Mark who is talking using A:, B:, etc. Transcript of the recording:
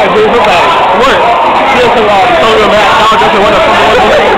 A: 结束在问，这是个朋友们，然后就是我的朋友们。